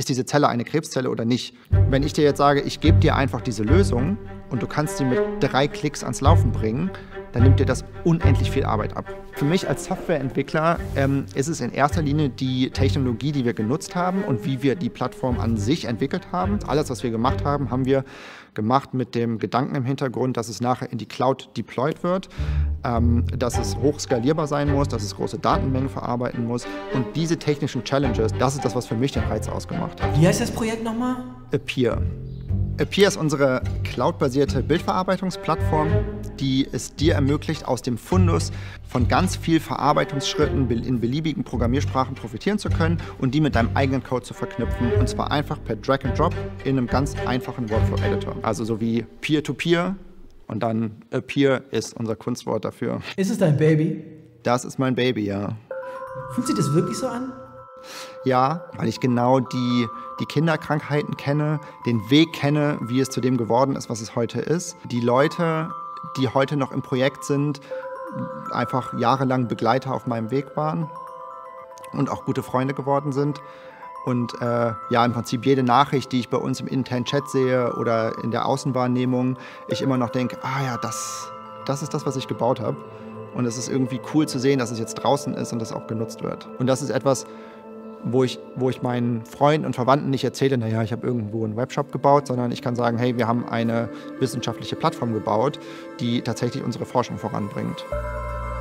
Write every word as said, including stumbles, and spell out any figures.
ist diese Zelle eine Krebszelle oder nicht? Wenn ich dir jetzt sage, ich gebe dir einfach diese Lösung und du kannst sie mit drei Klicks ans Laufen bringen, dann nimmt dir das unendlich viel Arbeit ab. Für mich als Softwareentwickler ähm, ist es in erster Linie die Technologie, die wir genutzt haben und wie wir die Plattform an sich entwickelt haben. Alles, was wir gemacht haben, haben wir gemacht mit dem Gedanken im Hintergrund, dass es nachher in die Cloud deployed wird, ähm, dass es hoch skalierbar sein muss, dass es große Datenmengen verarbeiten muss. Und diese technischen Challenges, das ist das, was für mich den Reiz ausgemacht hat. Wie heißt das Projekt nochmal? Appear. Appear ist unsere cloudbasierte Bildverarbeitungsplattform, die es dir ermöglicht, aus dem Fundus von ganz viel Verarbeitungsschritten in beliebigen Programmiersprachen profitieren zu können und die mit deinem eigenen Code zu verknüpfen. Und zwar einfach per Drag and Drop in einem ganz einfachen Workflow-Editor. Also so wie Peer-to-Peer und dann Appear ist unser Kunstwort dafür. Ist es dein Baby? Das ist mein Baby, ja. Fühlt sich das wirklich so an? Ja, weil ich genau die, die Kinderkrankheiten kenne, den Weg kenne, wie es zu dem geworden ist, was es heute ist. Die Leute, die heute noch im Projekt sind, einfach jahrelang Begleiter auf meinem Weg waren und auch gute Freunde geworden sind. Und äh, ja, im Prinzip jede Nachricht, die ich bei uns im internen Chat sehe oder in der Außenwahrnehmung, ich immer noch denke, ah ja, das, das ist das, was ich gebaut habe. Und es ist irgendwie cool zu sehen, dass es jetzt draußen ist und das auch genutzt wird. Und das ist etwas, wo ich, wo ich meinen Freunden und Verwandten nicht erzähle, naja, ich habe irgendwo einen Webshop gebaut, sondern ich kann sagen, hey, wir haben eine wissenschaftliche Plattform gebaut, die tatsächlich unsere Forschung voranbringt.